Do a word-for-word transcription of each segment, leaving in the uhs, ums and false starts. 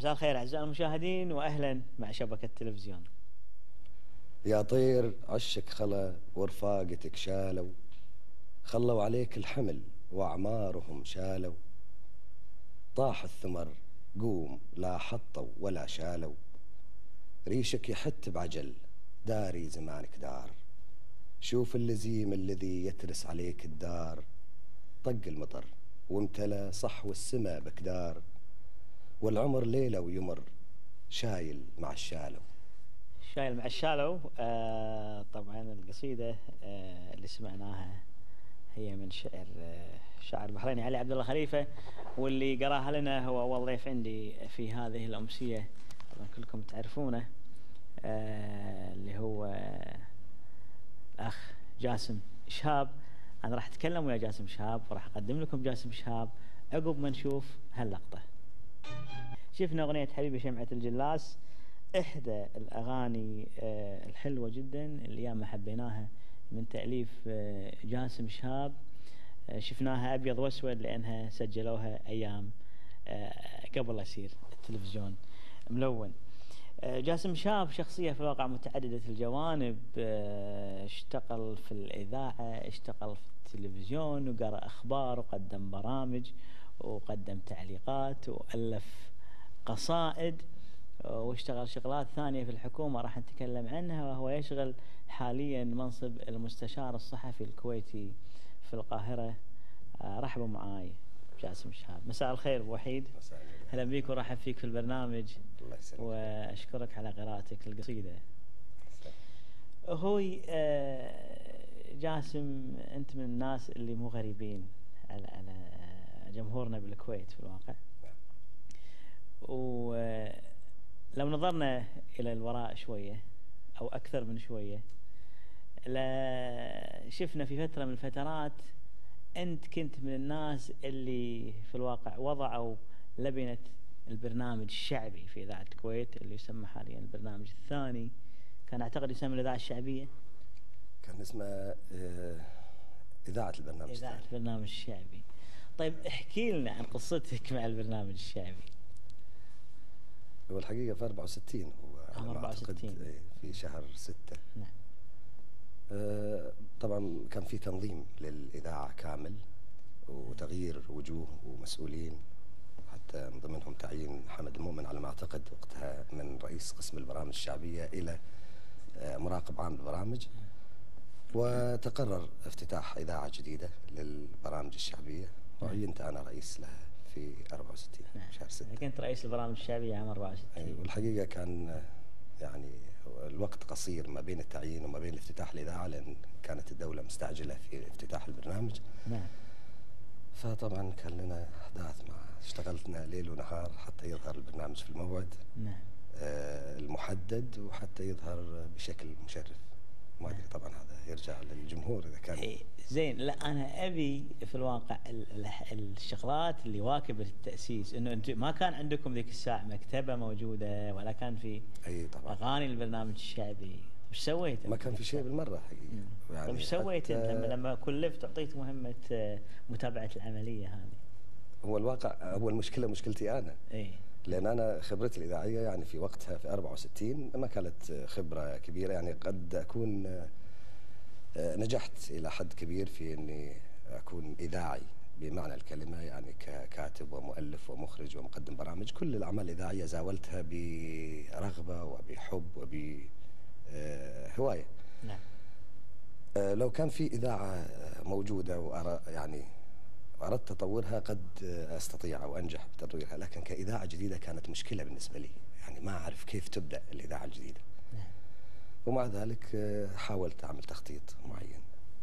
مساء الخير أعزائي المشاهدين وأهلا مع شبكة تلفزيون. يا طير عشك خلا ورفاقتك شالوا، خلوا عليك الحمل وأعمارهم شالوا، طاح الثمر قوم لا حطوا ولا شالوا، ريشك يحت بعجل داري زمانك دار، شوف اللزيم الذي يترس عليك الدار، طق المطر وامتلى صحو السما بكدار، والعمر ليلة ويمر شايل مع الشالو. شايل مع الشالو. آه طبعا القصيدة آه اللي سمعناها هي من شعر آه شاعر البحريني علي عبد الله خليفة، واللي قراها لنا هو أول ضيف عندي في هذه الأمسية، طبعا كلكم تعرفونه، آه اللي هو آه الأخ جاسم شهاب. أنا راح أتكلم ويا جاسم شهاب وراح أقدم لكم جاسم شهاب عقب ما نشوف هاللقطة. شفنا أغنية حبيبي شمعة الجلاس، إحدى الأغاني آه الحلوة جدا اللي ياما حبيناها من تأليف آه جاسم شهاب. آه شفناها أبيض وأسود لأنها سجلوها أيام آه قبل يصير التلفزيون ملون. آه جاسم شهاب شخصية في الواقع متعددة الجوانب، آه اشتغل في الإذاعة، اشتغل في التلفزيون، وقرأ أخبار وقدم برامج وقدم تعليقات وألف قصائد، واشتغل شغلات ثانية في الحكومة راح نتكلم عنها، وهو يشغل حاليا منصب المستشار الصحفي الكويتي في القاهرة. آه رحبوا معاي جاسم شهاب. مساء الخير ابو وحيد. اهلا بيك ورحب فيك في البرنامج. الله يسلمك واشكرك على قراءتك للقصيدة. هوي آه جاسم، انت من الناس اللي مو غريبين على على جمهورنا بالكويت في الواقع، ولو نظرنا إلى الوراء شوية أو أكثر من شوية، لا شفنا في فترة من الفترات أنت كنت من الناس اللي في الواقع وضعوا لبنة البرنامج الشعبي في إذاعة الكويت اللي يسمى حاليا البرنامج الثاني، كان أعتقد يسمى الإذاعة الشعبية، كان اسمه إذاعة البرنامج إذاعة الثاني. البرنامج الشعبي. طيب احكي لنا عن قصتك مع البرنامج الشعبي. هو الحقيقة في أربعة وستين، هو عام أربعة وستين في شهر ستة. نعم. آه طبعا كان في تنظيم للإذاعة كامل وتغيير وجوه ومسؤولين، حتى من ضمنهم تعيين حمد المؤمن على ما أعتقد وقتها من رئيس قسم البرامج الشعبية إلى آه مراقب عام البرامج، وتقرر افتتاح إذاعة جديدة للبرامج الشعبية، وعينت أنا رئيس لها في أربعة وستين. نعم. شهر ستة كنت رئيس البرامج الشعبية عام أربعة وستين. أي، والحقيقة كان يعني الوقت قصير ما بين التعيين وما بين افتتاح الإذاعة، لأن كانت الدولة مستعجلة في افتتاح البرنامج. نعم. فطبعا كان لنا أحداث، مع اشتغلتنا ليل ونهار حتى يظهر البرنامج في الموعد نعم. آه المحدد، وحتى يظهر بشكل مشرف. ما أدري طبعا هذا يرجع للجمهور إذا كان إيه زين. لا أنا أبي في الواقع الشغلات اللي واكبة التأسيس، إنه أنتم ما كان عندكم ذيك الساعة مكتبة موجودة ولا كان في أي طبعا أغاني البرنامج الشعبي. وش سويت؟ ما كان في شيء بالمرة حقيقة. يعني وش سويت أنت لما لما كلفت وأعطيت مهمة متابعة العملية هذه؟ هو الواقع هو المشكلة مشكلتي أنا. إيه. لأن أنا خبرتي الإذاعية يعني في وقتها في أربعة وستين ما كانت خبرة كبيرة، يعني قد أكون نجحت إلى حد كبير في أني أكون إذاعي بمعنى الكلمة، يعني ككاتب ومؤلف ومخرج ومقدم برامج. كل الأعمال الإذاعية زاولتها برغبة وبحب وبهواية. نعم. لو كان في إذاعة موجودة وأرى يعني أردت تطورها قد أستطيع أو أنجح بتطويرها، لكن كإذاعة جديدة كانت مشكلة بالنسبة لي، يعني ما أعرف كيف تبدأ الإذاعة الجديدة. نعم. ومع ذلك حاولت أعمل تخطيط معين،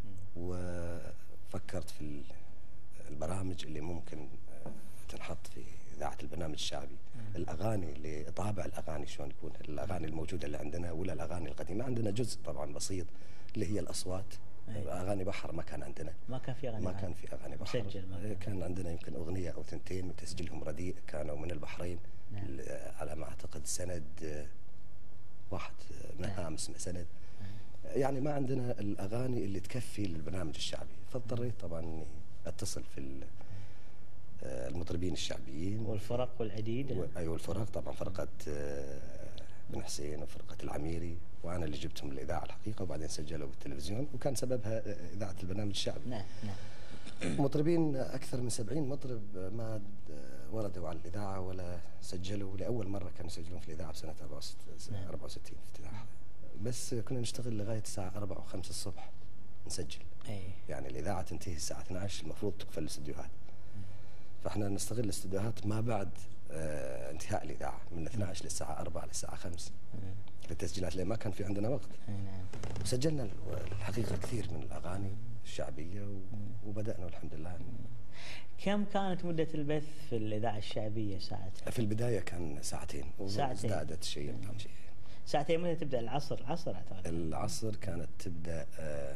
وفكرت في البرامج اللي ممكن تنحط في إذاعة البرنامج الشعبي. الأغاني اللي طابع الأغاني شلون يكون، الأغاني الموجودة اللي عندنا ولا الأغاني القديمة. عندنا جزء طبعا بسيط اللي هي الأصوات. أيوة. أغاني بحر ما كان عندنا، ما كان في أغاني ما كان في أغاني بحر مسجل. ما كان. كان عندنا يمكن أغنية أو ثنتين وتسجيلهم رديء، كانوا من البحرين. نعم. على ما أعتقد سند واحد منها نعم. اسمه سند. نعم. يعني ما عندنا الأغاني اللي تكفي للبرنامج الشعبي، فاضطريت طبعا إني أتصل في آه، المطربين الشعبيين والفرق والعديد. و... ايوه الفرق طبعا، فرقه آه، بن حسين وفرقه العميري، وانا اللي جبتهم الاذاعه الحقيقه، وبعدين سجلوا بالتلفزيون، وكان سببها آه، اذاعه البرنامج الشعبي. نعم نعم. مطربين اكثر من سبعين مطرب ما وردوا على الاذاعه ولا سجلوا، لاول مره كانوا يسجلون في الاذاعه بسنه أربعة وستين افتتاحها، بس كنا نشتغل لغايه الساعه أربعة وخمسة الصبح نسجل. أي. يعني الاذاعه تنتهي الساعه اثنعش، المفروض تقفل الاستديوهات، فاحنا نستغل الاستديوهات ما بعد آه انتهاء الاذاعه من اثنعش للساعه أربعة للساعه خمسة للتسجيلات، لان ما كان في عندنا وقت. نعم. وسجلنا الحقيقه كثير من الاغاني الشعبيه وبدانا والحمد لله. كم كانت مدة البث في الإذاعة الشعبية ساعتها؟ في البداية كان ساعتين، ساعتين. وازدادت شيئا عن شيء. ساعتين. متى تبدأ العصر؟ العصر أعتقد. العصر كانت تبدأ آه،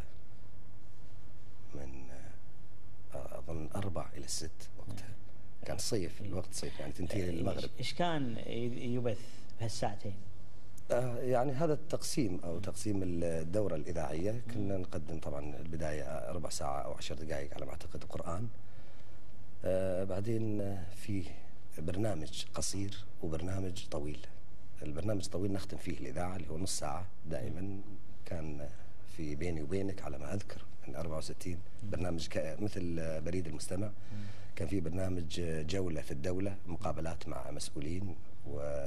من آه، أظن أربع إلى الست وقتها. كان صيف، الوقت صيف يعني تنتهي للمغرب. إيش كان يبث بهالساعتين؟ آه، يعني هذا التقسيم أو تقسيم الدورة الإذاعية، كنا نقدم طبعا البداية ربع ساعة أو عشر دقائق على ما أعتقد قرآن. آه بعدين في برنامج قصير وبرنامج طويل. البرنامج الطويل نختم فيه الإذاعة اللي هو نص ساعة دائما، كان في بيني وبينك على ما أذكر من أربعة وستين برنامج مثل بريد المستمع. كان في برنامج جولة في الدولة، مقابلات مع مسؤولين، و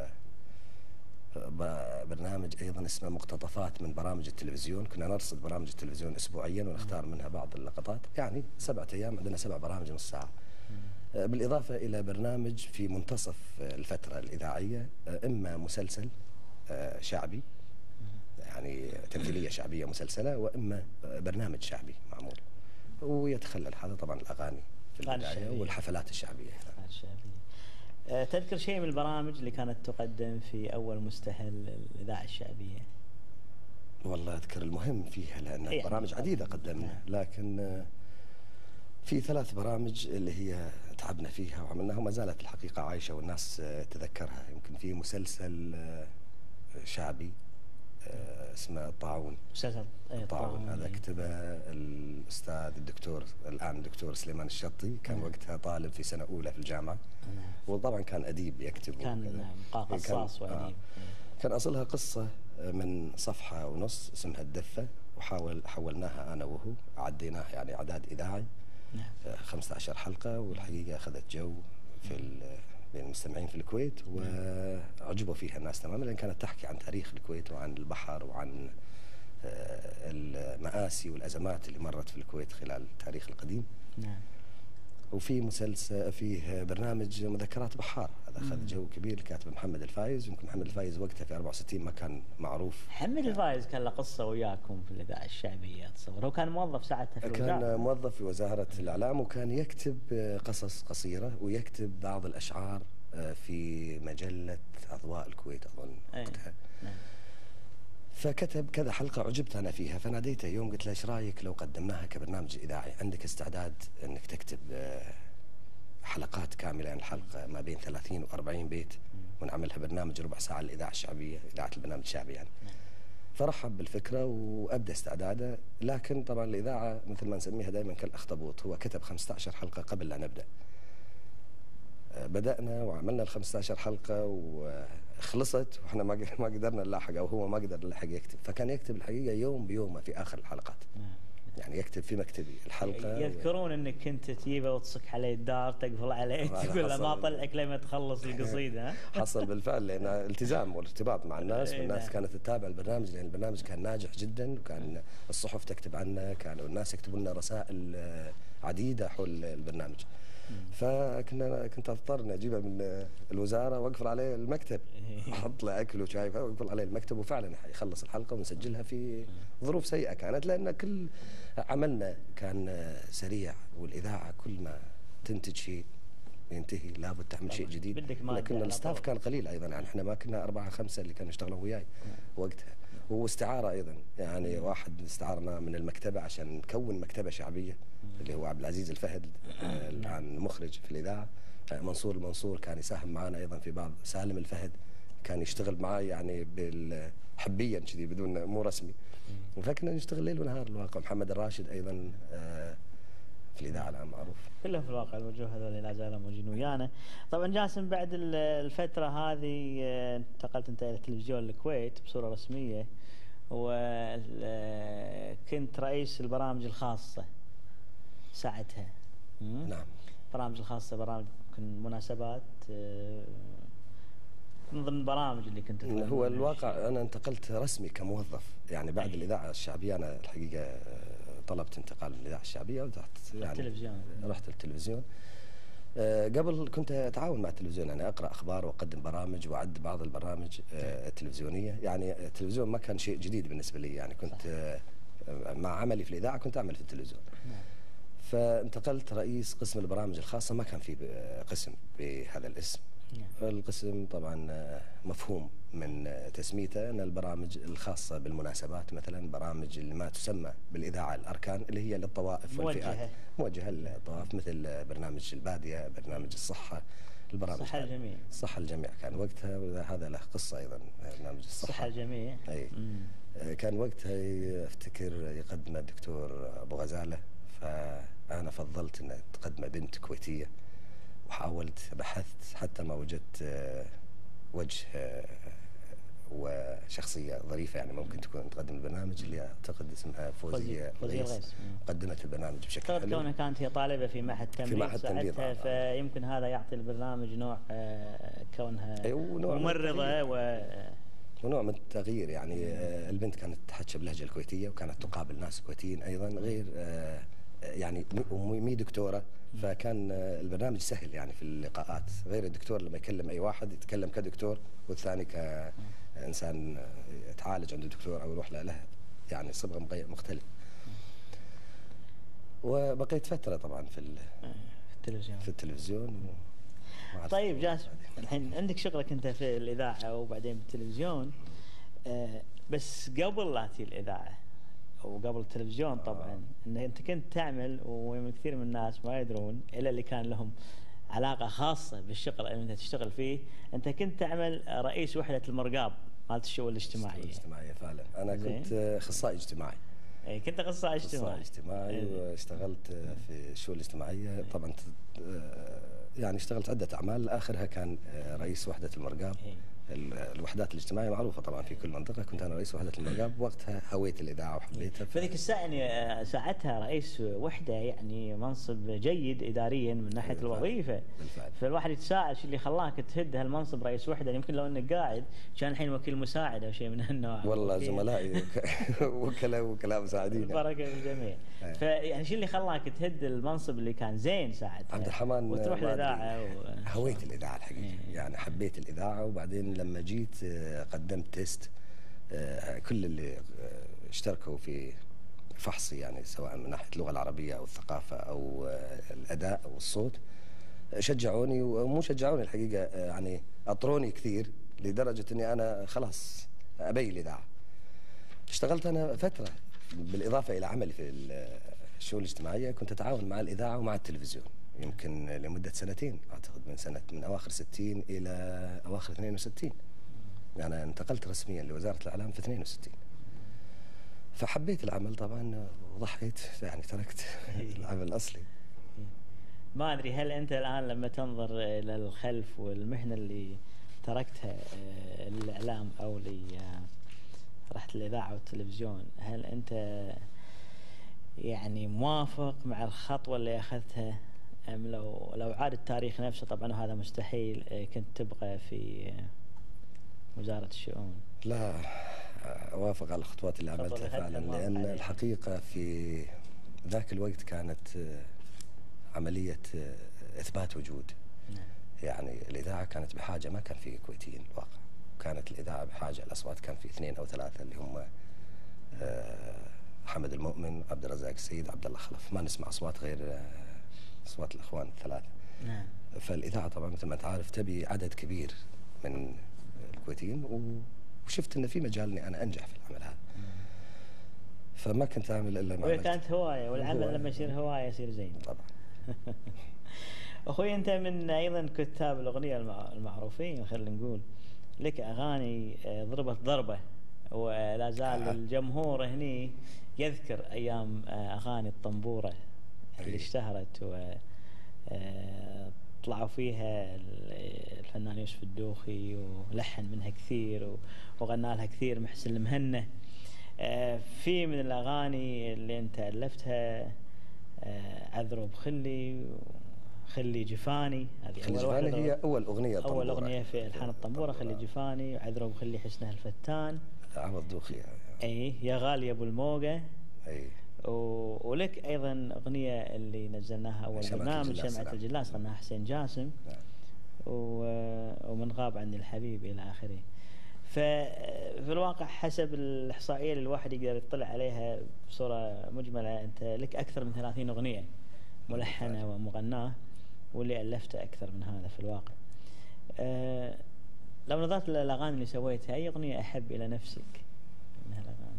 برنامج أيضا اسمه مقتطفات من برامج التلفزيون. كنا نرصد برامج التلفزيون أسبوعيا ونختار منها بعض اللقطات، يعني سبعة أيام عندنا سبع برامج نص ساعة، بالإضافة إلى برنامج في منتصف الفترة الإذاعية، إما مسلسل شعبي يعني تمثيلية شعبية مسلسلة، وإما برنامج شعبي معمول، ويتخلل هذا طبعا الأغاني في البداية والحفلات الشعبية. أه تذكر شيء من البرامج اللي كانت تقدم في أول مستهل الإذاعة الشعبية؟ والله أذكر المهم فيها، لأن برامج عديدة قدمنا، لكن في ثلاث برامج اللي هي تعبنا فيها وعملناها وما زالت الحقيقة عايشة والناس تذكرها. يمكن في مسلسل شعبي اسمه الطاعون. مسلسل الطاعون هذا كتبه الأستاذ الدكتور الآن الدكتور سليمان الشطي، كان وقتها طالب في سنة أولى في الجامعة، وطبعا كان أديب يكتب، كان قصاص وأديب. آه. كان أصلها قصة من صفحة ونص اسمها الدفة، وحاول حولناها أنا وهو، عديناها يعني إعداد إذاعي. نعم. خمسة عشر حلقة، والحقيقة أخذت جو في بين المستمعين في الكويت، وعجبوا فيها الناس تماما، لأن كانت تحكي عن تاريخ الكويت وعن البحر وعن المآسي والأزمات اللي مرت في الكويت خلال التاريخ القديم. نعم. وفي مسلسل فيه برنامج مذكرات بحار، هذا أخذ جو كبير، الكاتب محمد الفايز. يمكن محمد الفايز وقتها في أربعة وستين ما كان معروف. محمد الفايز كان له قصة وياكم في الإذاعة الشعبية أتصور، هو كان موظف ساعتها في الوزارة. كان موظف في وزارة الإعلام، وكان يكتب قصص قصيرة ويكتب بعض الأشعار في مجلة أضواء الكويت أظن وقتها. نعم. فكتب كذا حلقة عجبت أنا فيها، فناديته يوم قلت له إيش رايك لو قدمناها كبرنامج إذاعي؟ عندك استعداد أنك تكتب حلقات كاملة؟ يعني الحلقة ما بين ثلاثين وأربعين بيت، ونعملها برنامج ربع ساعة للإذاعة الشعبية، إذاعة البرنامج الشعبي يعني. فرحب بالفكرة وأبدأ استعداده، لكن طبعا الإذاعة مثل ما نسميها دائما كالأخطبوط، هو كتب خمسة عشر حلقة قبل لا نبدأ. بدأنا وعملنا ال خمسة عشر حلقة وخلصت، واحنا ما ما قدرنا نلاحق، او هو ما قدر يلحق يكتب، فكان يكتب الحقيقة يوم بيومه في آخر الحلقات. يعني يكتب في مكتبي الحلقة. يذكرون و... انك كنت تجيبه وتصك عليه الدار، تقفل عليه، تقول له ما طلعك لما تخلص القصيدة. حصل بالفعل، لأن التزام والارتباط مع الناس، والناس كانت تتابع البرنامج، لأن البرنامج كان ناجح جدا، وكان الصحف تكتب عنه، كانوا الناس يكتبون لنا رسائل عديدة حول البرنامج. فكنا كنت اضطر اني اجيبه من الوزاره واقفل عليه المكتب، احط له اكل وشاي واقفل عليه المكتب، وفعلا يخلص الحلقه ونسجلها في ظروف سيئه كانت، لان كل عملنا كان سريع، والاذاعه كل ما تنتج شيء ينتهي لابد تعمل شيء جديد، لكن الستاف كان قليل ايضا، يعني احنا ما كنا أربعة خمسة اللي كانوا يشتغلون وياي وقتها، واستعاره ايضا، يعني واحد استعارنا من المكتبه عشان نكون مكتبه شعبيه، اللي هو عبد العزيز الفهد الان مخرج في الاذاعه. منصور المنصور كان يساهم معنا ايضا في بعض، سالم الفهد كان يشتغل معي يعني بالحبيا كذي بدون مو رسمي، فكنا نشتغل ليل ونهار الواقع. محمد الراشد ايضا في الاذاعه الان معروف. كلهم في الواقع الوجوه هذول لا زالوا موجودين ويانا. طبعا جاسم بعد الفتره هذه انتقلت انت الى تلفزيون الكويت بصوره رسميه، وكنت رئيس البرامج الخاصه ساعتها. نعم. برامج الخاصه برامج يمكن مناسبات من ضمن البرامج اللي كنت هو الواقع انا انتقلت رسمي كموظف يعني بعد أي. الاذاعه الشعبيه. انا الحقيقه طلبت انتقال من الاذاعه الشعبيه ورحت يعني التلفزيون. رحت التلفزيون. قبل كنت اتعاون مع التلفزيون، يعني اقرا اخبار واقدم برامج واعد بعض البرامج التلفزيونيه. يعني التلفزيون ما كان شيء جديد بالنسبه لي، يعني كنت صح. مع عملي في الاذاعه كنت اعمل في التلفزيون. نعم. فانتقلت رئيس قسم البرامج الخاصه، ما كان في قسم بهذا الاسم. نعم. القسم طبعا مفهوم من تسميته ان البرامج الخاصه بالمناسبات، مثلا برامج اللي ما تسمى بالاذاعه الاركان اللي هي للطوائف والفئات، موجهه للطوائف، مثل برنامج الباديه، برنامج الصحه، البرامج الصحه الجميع. الصحه الجميع كان وقتها، وهذا له قصه ايضا. برنامج الصحه الصحه الجميع اي مم. كان وقتها افتكر يقدمه الدكتور ابو غزاله، فانا فضلت ان تقدمه بنت كويتيه، وحاولت بحثت حتى ما وجدت وجه وشخصية ظريفة يعني ممكن تكون تقدم البرنامج، اللي أعتقد اسمها فوزية الغيث. قدمت البرنامج بشكل حلو. كونها كانت هي طالبة في معهد تمريض ساعتها، فيمكن هذا يعطي البرنامج نوع كونها ممرضة و ونوع من التغيير. يعني البنت كانت تحكي باللهجة الكويتية، وكانت تقابل ناس كويتيين أيضا، غير يعني مي دكتورة، فكان البرنامج سهل يعني في اللقاءات، غير الدكتور لما يكلم أي واحد يتكلم كدكتور، والثاني كإنسان يتعالج عند الدكتور أو يروح له يعني صبغة مختلفة. وبقيت فترة طبعا في التلفزيون في التلفزيون. طيب جاسم، الحين عندك شغلك أنت في الإذاعة وبعدين بالتلفزيون، بس قبل لا تجي الإذاعة وقبل التلفزيون طبعا آه. ان انت كنت تعمل، وكثير من الناس ما يدرون الا اللي كان لهم علاقه خاصه بالشغل اللي انت تشتغل فيه، انت كنت تعمل رئيس وحده المرقاب مالت الشؤون الاجتماعيه. الاجتماعيه فعلا. انا زين. كنت اخصائي اجتماعي. اي كنت اخصائي اجتماعي. اجتماعي إيه. واشتغلت في الشؤون الاجتماعيه طبعا، يعني اشتغلت عده اعمال، اخرها كان رئيس وحده المرقاب. إيه. الوحدات الاجتماعيه معروفه طبعا في كل منطقه، كنت انا رئيس وحده المرقاب. وقتها هويت الاذاعه وحبيتها. في ذيك الساعه يعني ساعتها رئيس وحده يعني منصب جيد اداريا من ناحيه بالفعل. الوظيفه بالفعل. فالواحد يتساءل شو اللي خلاك تهد هالمنصب رئيس وحده، يمكن لو انك قاعد كان الحين وكيل مساعد او شيء من هالنوع. والله زملائي وكلاء وكلاء مساعدين. البركه بالجميع. فيعني شو اللي خلاك تهد المنصب اللي كان زين ساعتها عبد الرحمن وتروح الاذاعه و... هويت الاذاعه الحقيقه. يعني حبيت الاذاعه، وبعدين لما جيت قدمت تيست. كل اللي اشتركوا في فحصي يعني سواء من ناحيه اللغه العربيه او الثقافه او الاداء او الصوت شجعوني، ومو شجعوني الحقيقه يعني اطروني كثير لدرجه اني انا خلاص ابي الاذاعه. اشتغلت انا فتره بالاضافه الى عملي في الشؤون الاجتماعيه، كنت اتعاون مع الاذاعه ومع التلفزيون يمكن لمده سنتين، اعتقد من سنه من اواخر ستين الى اواخر اثنين وستين. أنا انتقلت رسميا لوزارة الإعلام في اثنين وستين. فحبيت العمل طبعا وضحيت، يعني تركت العمل الأصلي. ما أدري هل أنت الآن لما تنظر إلى الخلف والمهنة اللي تركتها الإعلام أو اللي رحت الإذاعة والتلفزيون، هل أنت يعني موافق مع الخطوة اللي أخذتها، أم لو لو عاد التاريخ نفسه، طبعا وهذا مستحيل، كنت تبقى في وزارة الشؤون؟ لا، أوافق على الخطوات اللي عملتها فعلا، لأن عليها. الحقيقة في ذاك الوقت كانت عملية إثبات وجود. نعم. يعني الإذاعة كانت بحاجة، ما كان في كويتيين الواقع، كانت الإذاعة بحاجة الأصوات، كان في اثنين أو ثلاثة اللي هم حمد المؤمن، عبد الرزاق السيد، عبد الله خلف، ما نسمع أصوات غير أصوات الإخوان الثلاثة. نعم. فالإذاعة طبعا مثل ما تعرف تبي عدد كبير من الكويتيين، وشفت ان في مجال اني انا انجح في العمل هذا. فما كنت اعمل الا ما وهي كانت هوايه، والعمل هواية. لما يصير هوايه يصير زين طبعا. اخوي انت من ايضا كتاب الاغنيه المعروفين، خلينا نقول لك اغاني ضربت ضربه، ولا زال آه. الجمهور هني يذكر ايام اغاني الطنبوره اللي أي. اشتهرت و آه، طلعوا فيها ال- الفنان يوسف الدوخي ولحن منها كثير و- وغنى لها كثير محسن المهنة. آه، في من الأغاني اللي أنت ألفتها آه، عذروا بخلي خلي جفاني، هذه خلي أول جفاني واحدة. هي أول أغنية طنبورة. أول أغنية في ألحان الطنبورة خلي طنبورة. جفاني، وعذروا بخلي حسنها الفتان. عوض دوخي. أي يا غالي أبو الموجة. أي. و... ولك أيضا أغنية اللي نزلناها أول شمعة برنامج الجلاس، شمعة نعم. الجلاس، غناها حسين جاسم. نعم. و... ومن غاب عني الحبيب إلى آخره. ففي الواقع حسب الإحصائية اللي الواحد يقدر يطلع عليها بصورة مجملة، أنت لك أكثر من ثلاثين أغنية ملحنة ومغناة، واللي ألفت أكثر من هذا في الواقع. أه لو نظرت للأغاني اللي سويتها، أي أغنية أحب إلى نفسك من هالأغاني؟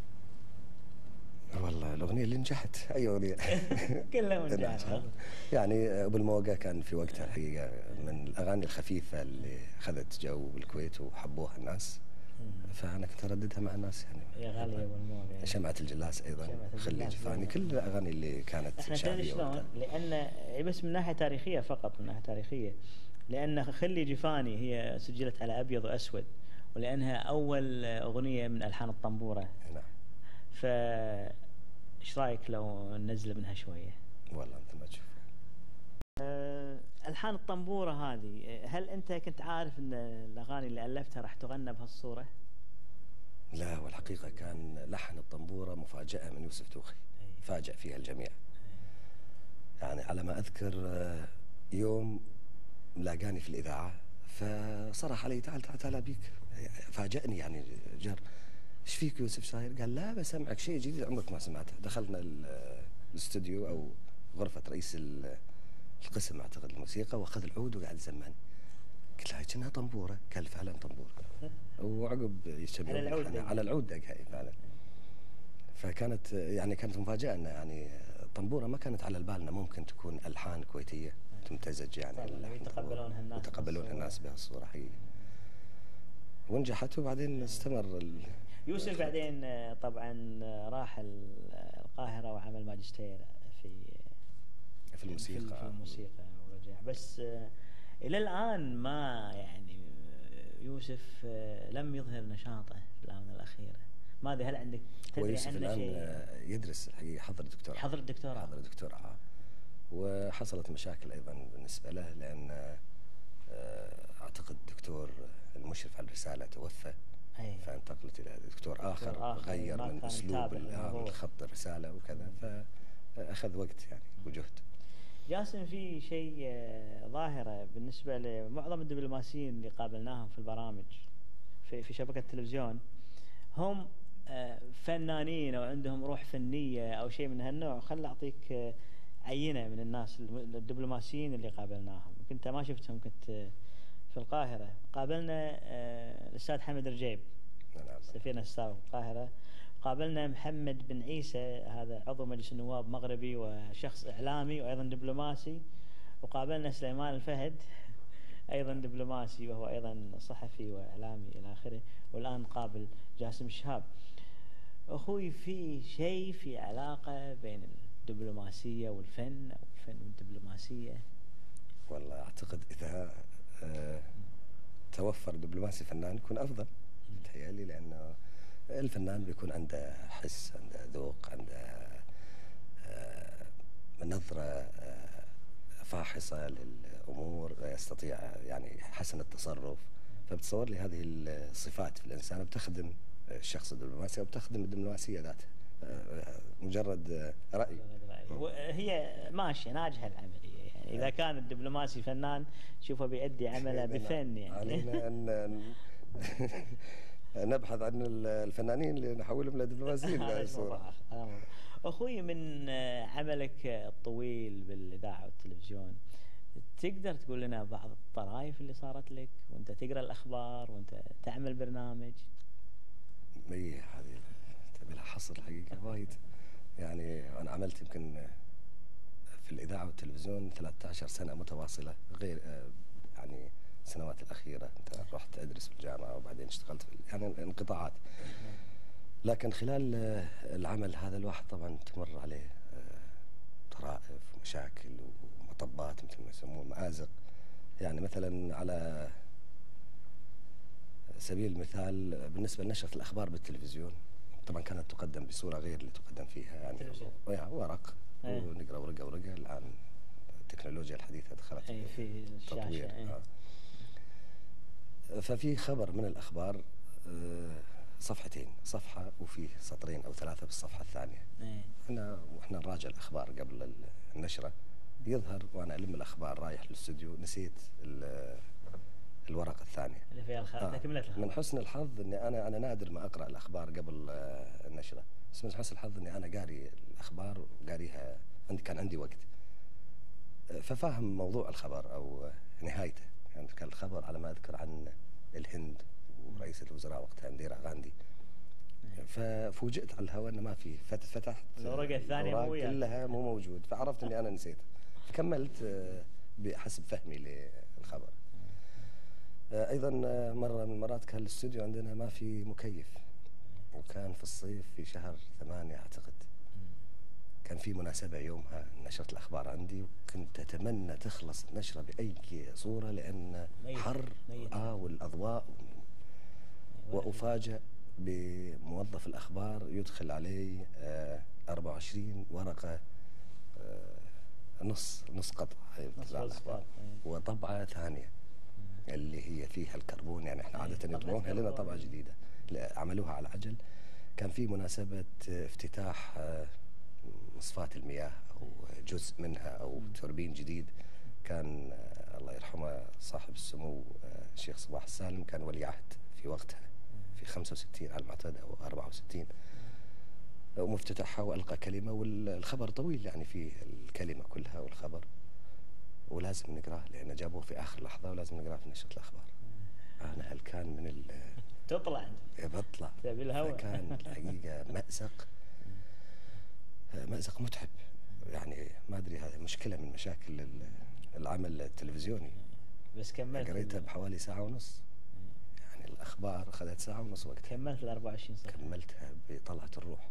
والله الأغنية اللي نجحت أي أغنية. كلها نجحت. يعني أبو الموجة كان في وقتها الحقيقة من الأغاني الخفيفة اللي أخذت جو بالكويت وحبوها الناس، فأنا كنت أرددها مع الناس يعني. يا غالي أبو الموجة، شمعة الجلاس أيضا، شمعة خلي الجلاس جفاني، أيضاً. كل الأغاني اللي كانت احنا تدري شعبية شلون؟ وقتها. لأن بس من ناحية تاريخية فقط، من ناحية تاريخية، لأن خلي جفاني هي سجلت على أبيض وأسود، ولأنها أول أغنية من ألحان الطنبورة. نعم. ف إيش رأيك لو ننزل منها شوية؟ والله أنت ما تشوف. أه، ألحان الطنبورة هذه، هل أنت كنت عارف أن الأغاني اللي ألفتها راح تغنى بهالصورة؟ لا، والحقيقة كان لحن الطنبورة مفاجأة من يوسف دوخي، فاجأ فيها الجميع. يعني على ما أذكر آه، يوم لاقاني في الإذاعة فصرح علي تعال تعال تعال أبيك، فاجأني يعني جر. ايش فيك يوسف شاير؟ قال لا بسمعك شيء جديد عمرك ما سمعته. دخلنا ال- الاستوديو أو غرفة رئيس ال- القسم أعتقد الموسيقى، وأخذ العود وقاعد يسمعني. قلت له كأنها طنبورة. قال فعلا طنبورة. وعقب يشتغل على العود دقها. على العود دقها فعلا. فكانت يعني كانت مفاجأة أن يعني طنبورة ما كانت على بالنا ممكن تكون ألحان كويتية تمتزج يعني طبعاً، ويتقبلونها الناس ويتقبلونها الناس بهالصورة حقيقة. ونجحت، وبعدين استمر ال... يوسف بعدين آه، طبعا آه، راح ال- القاهرة وعمل ماجستير في في الموسيقى. في, في الموسيقى ورجع. بس آه، إلى الآن ما يعني آه، يوسف آه، لم يظهر نشاطه في الآونة الأخيرة. ما أدري هل عندك تدري ويوسف عنه الآن شيء؟ آه، يدرس الحقيقة، حضر دكتوراه. حضر الدكتوراه. حضر دكتوراه. وحصلت مشاكل أيضا بالنسبة له، لأن آه، أعتقد الدكتور المشرف على الرسالة توفى. أي. فانتقلت إلى دكتور آخر, دكتور آخر غير ما من كان أسلوب يتابع ال- آه، الموضوع. من خط الرسالة وكذا، فأخذ وقت يعني وجهد. جاسم، في شيء آه، ظاهرة بالنسبة لمعظم الدبلوماسيين اللي قابلناهم في البرامج في في شبكة التلفزيون، هم آه، فنانين أو عندهم روح فنية أو شيء من هالنوع. خل أعطيك آه، عينة من الناس الم- الدبلوماسيين اللي قابلناهم، كنت ما شفتهم، كنت آه، في القاهرة. قابلنا آه، الأستاذ حمد رجيب، نعم. سفيرنا السابق في القاهرة. قابلنا محمد بن عيسى، هذا عضو مجلس النواب مغربي وشخص إعلامي وأيضا دبلوماسي. وقابلنا سليمان الفهد أيضا دبلوماسي وهو أيضا صحفي وإعلامي إلى آخره. والآن قابل جاسم الشهاب. أخوي، في شيء في علاقة بين الدبلوماسية والفن أو الفن والدبلوماسية؟ والله أعتقد إذا آه، توفر دبلوماسي فنان يكون أفضل متهيألي، لأنه الفنان بيكون عنده حس، عنده ذوق، عنده آه، نظرة آه، فاحصة للأمور، يستطيع يعني حسن التصرف. فبتصور لي هذه الصفات في الإنسان بتخدم الشخص الدبلوماسي وبتخدم الدبلوماسية ذاتها. آه، مجرد آه، رأي. هي ماشية ناجحة العملية يعني. إذا كان الدبلوماسي فنان شوفه بيأدي عمله بفن يعني. علينا أن نبحث عن الفنانين اللي نحولهم إلى دبلوماسيين بهذه الصورة. أخوي، من عملك الطويل بالإذاعة والتلفزيون، تقدر تقول لنا بعض الطرائف اللي صارت لك وأنت تقرأ الأخبار وأنت تعمل برنامج؟ اي هذه تبي لها حصر الحقيقة وايد. يعني أنا عملت يمكن في الإذاعة والتلفزيون ثلاثة عشر سنة متواصلة، غير آه، يعني السنوات الأخيرة أنت رحت أدرس في الجامعة وبعدين اشتغلت في يعني انقطاعات. لكن خلال آه، العمل هذا الواحد طبعا تمر عليه آه، وطرائف ومشاكل ومطبات مثل ما يسمون مآزق. يعني مثلا على سبيل المثال بالنسبة لنشرة الأخبار بالتلفزيون، طبعا كانت تقدم بصورة غير اللي تقدم فيها، يعني يعني ورق ايه. ونقرأ ورقة ورقة. الآن التكنولوجيا الحديثة دخلت اي في الشاشة. تطوير. ايه. آه. ففي خبر من الأخبار آه، صفحتين، صفحة وفيه سطرين أو ثلاثة بالصفحة الثانية. ايه. احنا واحنا نراجع الأخبار قبل النشرة يظهر وأنا ألم الأخبار رايح للاستوديو نسيت ال- الورقة الثانية اللي فيها الخ... آه. تكملة الخبر. من حسن الحظ اني انا انا نادر ما اقرا الاخبار قبل آه، النشره، بس من حسن الحظ اني انا قاري الاخبار وقاريها، عندي كان عندي وقت، آه، ففاهم موضوع الخبر او آه، نهايته. يعني كان الخبر على ما اذكر عن الهند ورئيس الوزراء وقتها انديرا غاندي. ففوجئت على الهواء انه ما في، فت- فتحت الورقة الثانية مو الأوراق وياك. كلها مو موجود، فعرفت اني انا نسيته. كملت آه، بحسب فهمي للخبر. آه، ايضا آه، مره من المرات كان الاستوديو عندنا ما في مكيف، وكان في الصيف في شهر ثمانية اعتقد. كان في مناسبة يومها نشرة الأخبار عندي، وكنت أتمنى تخلص النشرة بأي صورة لأن ميت. حر ميت. آه والأضواء. وأفاجأ بموظف الأخبار يدخل علي آه أربعة وعشرين ورقة آه نص نص قطعة نص تبع الأخبار، وطبعة ثانية اللي هي فيها الكربون. يعني احنا عادة يطبعونها لنا طبعة جديدة، لا عملوها على عجل. كان في مناسبة افتتاح آه، مصفاة المياه أو جزء منها أو توربين جديد. كان آه، الله يرحمه صاحب السمو آه، الشيخ صباح السالم كان ولي عهد في وقتها في خمسة وستين على المعتاد أو أربعة وستين، ومفتتحها وألقى كلمة، والخبر طويل يعني في الكلمة كلها والخبر، ولازم نقراه لأنه جابوه في آخر لحظة ولازم نقراه في نشرة الأخبار. أنا هل كان من ال تطلع بطلع تبي الهواء. فكان الحقيقة مأزق مأزق متعب. يعني ما أدري هذه مشكلة من مشاكل ال- العمل التلفزيوني. بس كملت قريتها ال- بحوالي ساعة ونص، يعني الأخبار أخذت ساعة ونص وقتها. كملت ال أربعة وعشرين صفحة. كملتها بطلعة الروح.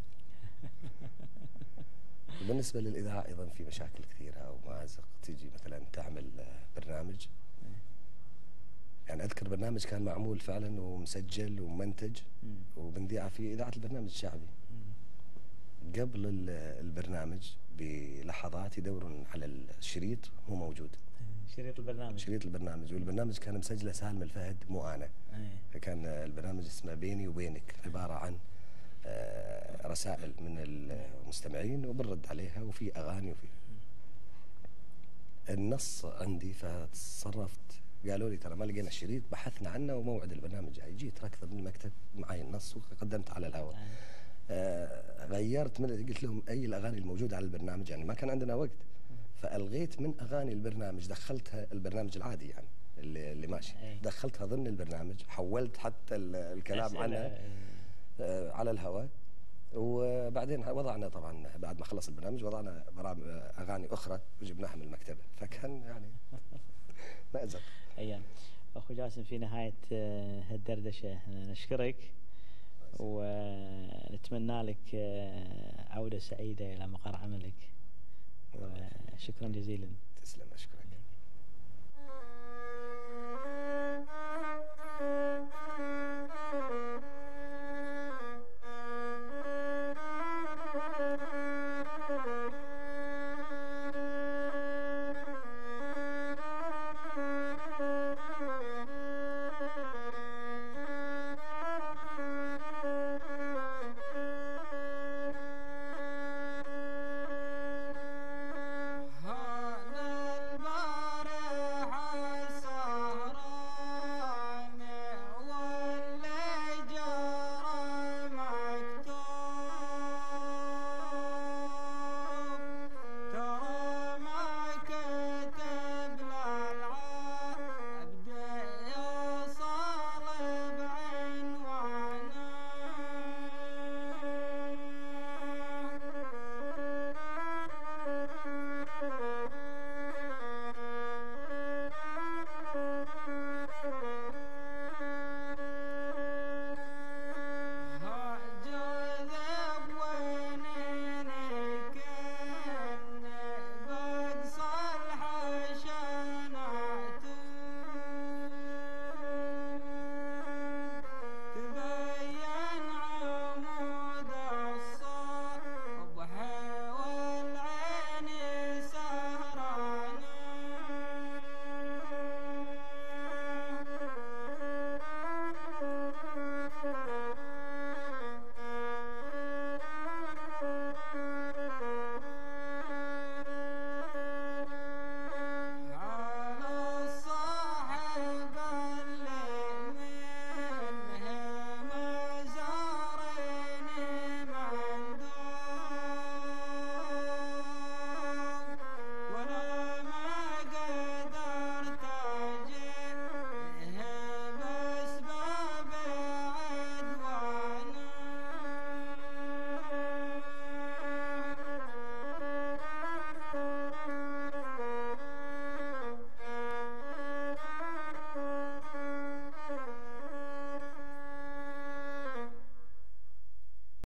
وبالنسبة للإذاعة أيضا في مشاكل كثيرة أو مأزق. تيجي مثلا تعمل آه، برنامج، يعني أذكر برنامج كان معمول فعلا ومسجل ومنتج مم. وبنذيعه في إذاعة البرنامج الشعبي. قبل ال- البرنامج بلحظات يدورون على الشريط مو موجود، شريط البرنامج. شريط البرنامج، والبرنامج كان مسجله سالم الفهد مو أنا. ايه. فكان البرنامج اسمه بيني وبينك، عبارة عن آه، رسائل من المستمعين وبنرد عليها وفي أغاني وفي النص عندي. فتصرفت، قالوا لي ترى ما لقينا الشريط، بحثنا عنه وموعد البرنامج جاي. جيت ركض من المكتب معي النص وقدمت على الهواء. آه غيرت من، قلت لهم أي الأغاني الموجودة على البرنامج، يعني ما كان عندنا وقت، فألغيت من أغاني البرنامج دخلتها البرنامج العادي يعني اللي, اللي ماشي، دخلتها ضمن البرنامج، حولت حتى ال- الكلام عنها آه على الهواء. وبعدين وضعنا طبعا بعد ما خلص البرنامج وضعنا برامج اغاني اخرى وجبناها من المكتبه، فكان يعني مأزق. ايام. اخو جاسم، في نهايه آه، هالدردشه نشكرك ونتمنى لك آه، عوده سعيده الى مقر عملك، وشكرا جزيلا. تسلم، اشكرك.